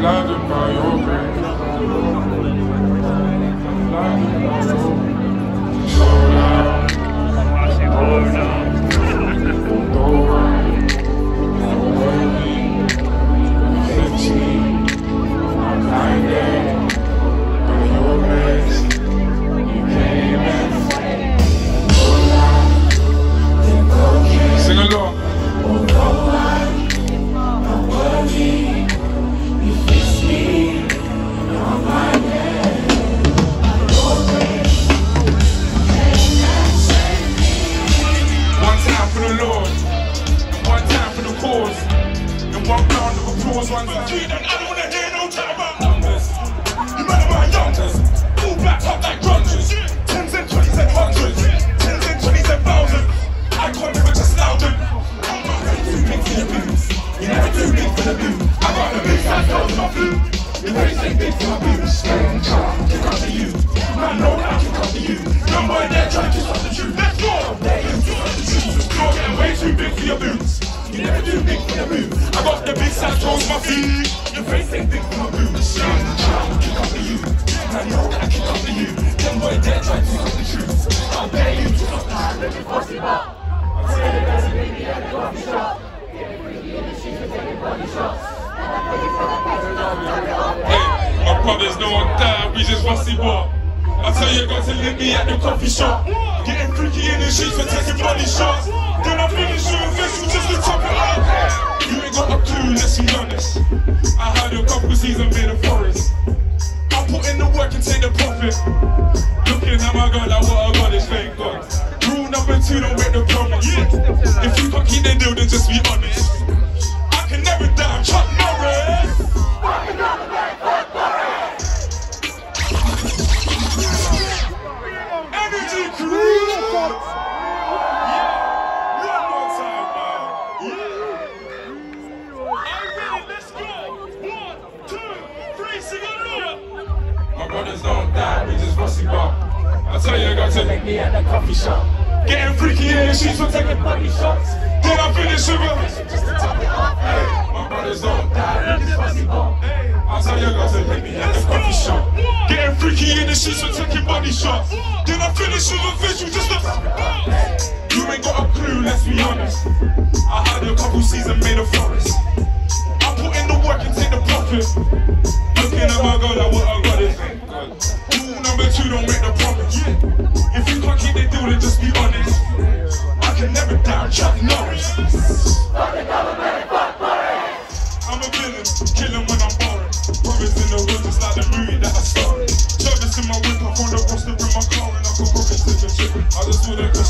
blinded by your grace. Blinded by your grace. Slow down. Sing along. One round of applause, one time. I don't wanna hear no chat about numbers. You man are my youngsters, all black up like grungers. 10s and 20s and 100s, 10s and 20s and 1000s. I can't never just allow them. I'm not ready to big for the boots. You never do big for the boot. I got the big size girls in my food. You very say big for my boots. Strong charm, kick up to you. Man, no, I kick up to you. Young boy there trying to kiss up the truth. Let's go! There you kick up the truth. You're getting way too big for your boots. You never do big for the boot. I got the big size toes my feet. Your face ain't big for my boots. Strong charm, kick up to you. Man, no, I kick up to you. Young boy there trying to kiss up the truth. I'll dare you to stop that. Let me force it up. I'll tell you there's a baby at the coffee shop. Getting freaky in the streets for taking body shots. Hey, my brothers don't die, we just rusty bar. I tell you, got to link me at the coffee shop. Getting freaky in the streets for taking body shots. Then I finish with a visual just to top it up. You ain't got a clue, let's be honest. I had a couple seasons in the forest. I put in the work and take the profit. Looking at my girl like what I got is thank God. Rule number 2, don't make the promise. If you can't keep the deal, then just be honest. I can never die, Chuck Norris. Energy crew. One more time, man. I'm ready, let's go. 1, 2, 3, sing it. My brothers don't die, we just rusty bar. I tell you, I got to make me at the coffee shop. Getting freaky in the sheets for taking body shots. Then I finish with a just to top it off. Hey, my brothers don't die, we just rusty bar. I tell you, I got to make me at the coffee shop. Getting freaky in the sheets for taking body shots. Then I finish with a visual just to top it off. You ain't got a clue, let's be honest. I had a couple seasons made a forest. I put in the work and take the profit. Looking at my girl like what I got is thank God. Rule number 2, don't make the promise. If you can't keep the deal, then just be honest. I can never down Chuck Norris. Fuck the government, fuck Boris. I'm a villain, killing when I'm boring. Brothers in the hood, just like the movie that I started. Service in my whip, I found a roster in my car and I could rock it to the ship. I just wanna